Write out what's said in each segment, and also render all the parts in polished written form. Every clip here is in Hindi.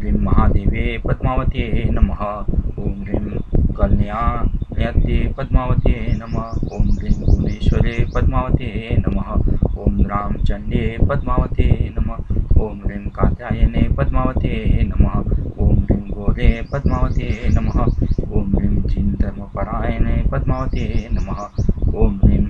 ह्रीं महादेवे पद्मावते नमः। ॐ ह्रीं कल्याण्यते पद्मावते नमः। ॐ ह्रीं भुवनेश्वरे पद्मावते नमः। ॐ रामचण्डे पद्मावते नमः। ॐ ह्रीं कात्यायने पद्मावते नमः। ॐ ह्रीं घोरे पद्मावते नमः। ॐ ह्रीं जिनधर्मपरायणे पद्मावते नमः। ॐ ह्रीं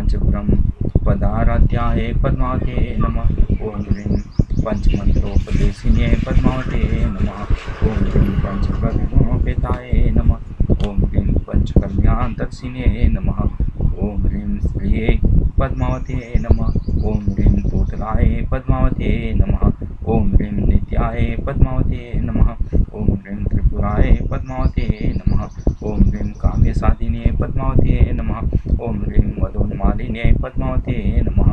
पंचब्रह्मपदाराध्याये पद्मावते नमः। ॐ ह्रीं पंचमंत्रोपदेशिने पद्मावते नमः। ॐ ह्रीं पंचप्रविमोपेताय नमः। ॐ ह्रीं पंचकल्याणदर्शिने नमः। ॐ ह्रीं श्रिये पद्मावते नमः। ॐ ह्रीं तोतलाय पद्मावते नमः। ॐ ह्रीं नित्याय पद्मावते नमः। ॐ ह्रीं त्रिपुराय पद्मावते नमः। ॐ ह्रीं काम्यसाधिने पद्मावते नमः। ॐ ह्रीं मदोन्मालिने पद्मावते नमः।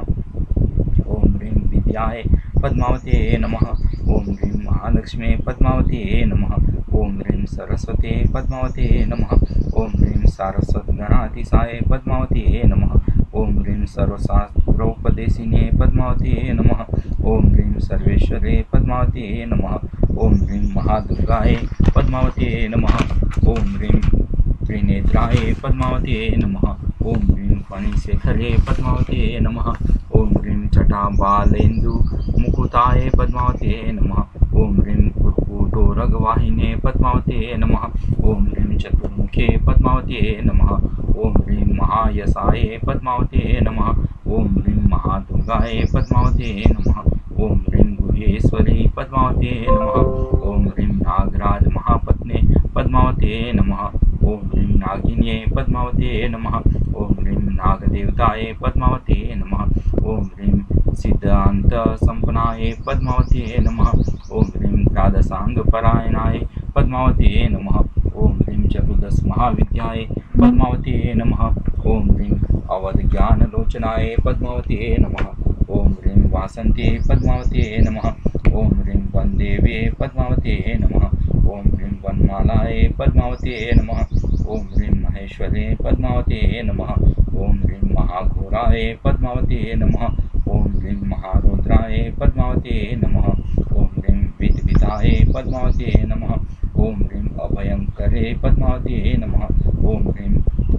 ॐ ह्रीं विद्याय पद्मावते नमः। ॐ ह्रीं महालक्ष्मी पद्मावते नमः। ॐ ह्रीं सरस्वती पद्मावते नमः। ॐ ह्रीं सारस्वतगणाधीशाय पद्मावते नमः। ॐ ह्रीं सर्वशास्त्रोपदेशिने पद्मावते नमः। ॐ ह्रीं सर्वेश्वरे पद्मावते नमः। ॐ ह्रीं महादुर्गाय पद्मावते नमः। ॐ ह्रीं त्रिनेत्राय पद्मावते नमः। ॐ ह्रीं फणिशेखरे पद्मावते नमः। ॐ ह्रीं जटाबालेन्दु मुकुताय पद्मावते नमः। ॐ ह्रीं कुक्कुटोरगवाहिने पद्मावते नमः। ॐ ह्रीं चतुर्मुखे पद्मावते नमः। ॐ ह्रीं महायशाय पद्मावते नमः। ॐ ह्रीं महादुर्गाय पद्मावते नमः। ॐ ह्रीं गुहेश्वरी पद्मावते नमः। ॐ ह्रीं नागराज महापत्ने पद्मावते नमः। ॐ ह्रीं नागिन्ये पद्मावते नमः। ॐ ह्रीं नागदेवताय पद्मावते नमः। ॐ ह्रीं सिद्धान्त संपन्नाय पद्मावते नमः। ॐ ह्रीं द्वादशांगपरायणाय पद्मावते नमः। ॐ ह्रीं चतुर्दश महाविद्याय पद्मावते नमः। ॐ ह्रीं अवधज्ञानलोचनाय पद्मावते नमः। ॐ ह्रीं वासन्ते पद्मावते नमः। ॐ ह्रीं वनदेवे पद्मावते नमः। ॐ ह्रीं वनमालाय पद्मावते नमः। ॐ ह्रीं महेश्वरे पद्मावते नमः। ॐ ह्रीं महाघोराय पद्मावते नमः। ॐ ह्रीं महारुद्राय पद्मावते नमः। ॐ ह्रीं विद्विताय पद्मावते नमः। ॐ ह्रीं अभयंकरे पद्मावते नमः। ॐ ह्रीं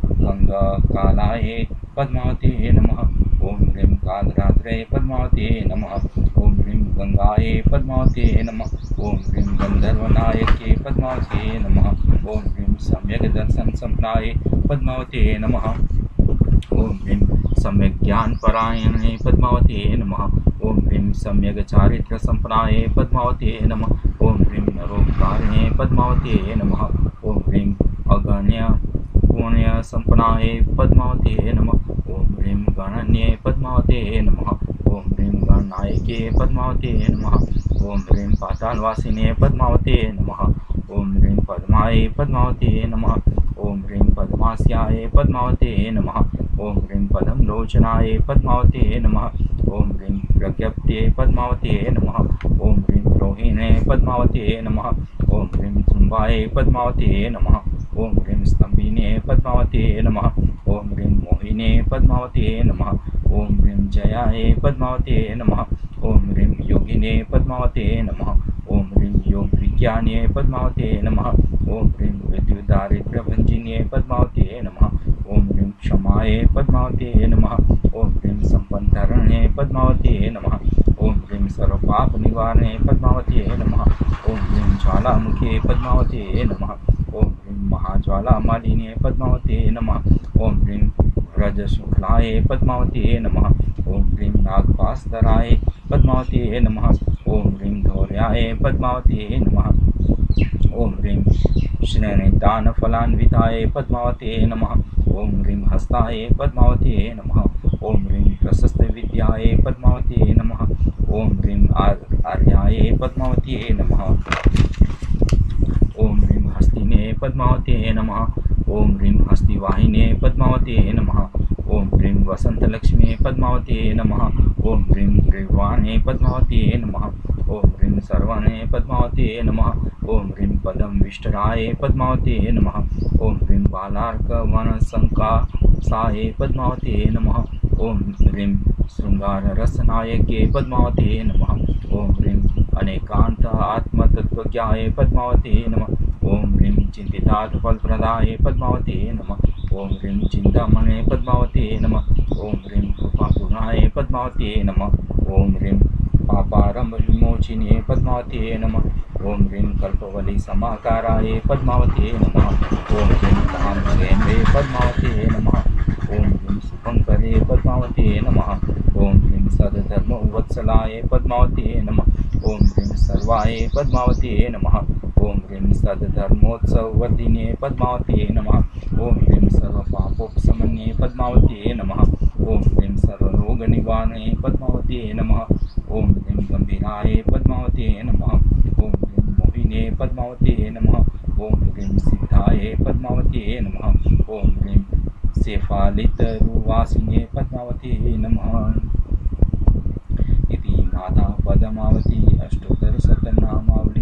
गंगाकालाय पद्मावते नमः। ॐ ह्रीं कालरात्रे पद्मावते नमः। ॐ ह्रीं गंगाय पद्मावते नमः। ॐ ह्रीं गंधर्वनायके पद्मावते नमः। ॐ ह्रीं सम्यक् दर्शन संपन्नाय पद्मावते नमः। ॐ ह्रीं सम्यक् ज्ञानपरायणे पद्मावते नमः। ॐ ह्रीं सम्यक् चारित्र संपन्नाय पद्मावते नमः। ॐ ह्रीं नरोपकारिणे पद्मावते नमः। ॐ ह्रीं अगण्य पुण्य संपन्नाय पद्मावते नमः। ॐ ह्रीं गणन्ये पद्मावते नमः। ॐ ह्रीं गणनायके पद्मावते नमः। ॐ ह्रीं पातालवासिने पद्मावते नमः। ॐ ह्रीं पद्माय पद्मावते नमः। ॐ ह्रीं पद्मास्याय पद्मावते नमः। ॐ ह्रीं पद्मलोचनाय पद्मावते नमः। ॐ ह्रीं प्रज्ञप्ते पद्मावते नमः। ॐ ह्रीं रोहिणे पद्मावते नमः। ॐ ह्रीं शुम्भाय पद्मावते नमः। ॐ ह्रीं स्तंभिने पद्मावते नमः। ॐ ह्रीं मोहिने पद्मावते नमः। ॐ ह्रीं जयाय पद्मावते नमः। ॐ ह्रीं योगिने पद्मावते नमः। ॐ ह्रीं योग विज्ञाने पद्मावते नमः। ॐ ह्रीं विद्युदारिद्र्यभञ्जिने पद्मावते नमः। ॐ ह्रीं क्षमाय पद्मावते नमः। ॐ ह्रीं सम्पन्नधरणे पद्मावते नमः। ॐ ह्रीं सर्वपापनिवारणे पद्मावते नमः। ॐ ह्रीं ज्वालामुखे पद्मावते नमः। ॐ ह्रीं महाज्वालामालिने पद्मावते नमः। ॐ ह्रीं व्रजशुक्लाय पद्मावते नमः। ॐ ह्रीं नागपाशधराय पद्मावते नमः। ॐ ह्रीं धौर्याय पद्मावते नमः। ॐ ह्रीं श्रेणिदानफलान्विताय पद्मावते नमः। ॐ ह्रीं हस्ताय पद्मावते नमः। ॐ ह्रीं प्रशस्तविद्याय पद्मावते नमः। ॐ ह्रीं आर्याय पद्मावते नमः। ॐ ह्रीं हस्तिने पद्मावते नमः। ॐ ह्रीं हस्तिवाहिने पद्मावते नमः। ॐ ह्रीं वसन्तलक्ष्मी पद्मावते नमः। ॐ ह्रीं ग्रीवाणे पद्मावते नमः। ॐ ह्रीं सर्वाणे पद्मावते नमः। ॐ ह्रीं पद्मविष्टराय पद्मावते नमः। ॐ ह्रीं बालार्कवनसंकासाय पद्मावते नमः। ॐ ह्रीं शृङ्गाररसनायके पद्मावते नमः। ॐ ह्रीं अनेकांत आत्मतत्वज्ञाय पद्मावते नमः। ओम ह्रीं चिंतितार्थ फलप्रदाय पद्मावते नमः। ओम ह्रीं चिंतामणे पद्मावते नमः। ओम ह्रीं कृपापूर्णाय पद्मावते नमः। ओम ह्रीं पापारंभ विमोचिने पद्मावते नमः। ओम ह्रीं कल्पवली समाकाराय पद्मावते नमः। ओम ह्रीं कामधेनवे पद्मावते नमः। ओम ह्रीं शुभंकरे पद्मावते नमः। ओम ह्रीं सद्धर्मवत्सलाय पद्मावते नमः। ओम ह्रीं सर्वाय पद्मावते नमः। ओम ह्रीं सद्धर्मोत्सववर्धिने पद्मावते नमः। ओम ह्रीं सर्वपापोपशमन्ये पद्मावते नमः। ओम ह्रीं सर्वरोगनिवारणे पद्मावते नमः। ओम ह्रीं गंभीराय पद्मावते नमः। ओम ह्रीं मोहिने पद्मावते नमः। ओम ह्रीं सिद्धाय पद्मावते नमः। ओम ह्रीं शेफालितरुवासिने पद्मावते नमः। इति माता पद्मावती अष्टोत्तरशतनामावली।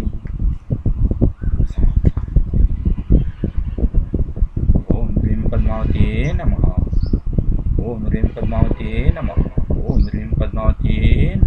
ओम ह्रीं पद्मावते नमः। ओम ह्रीं पद्मावते नमः। ओम ह्रीं पद्मावते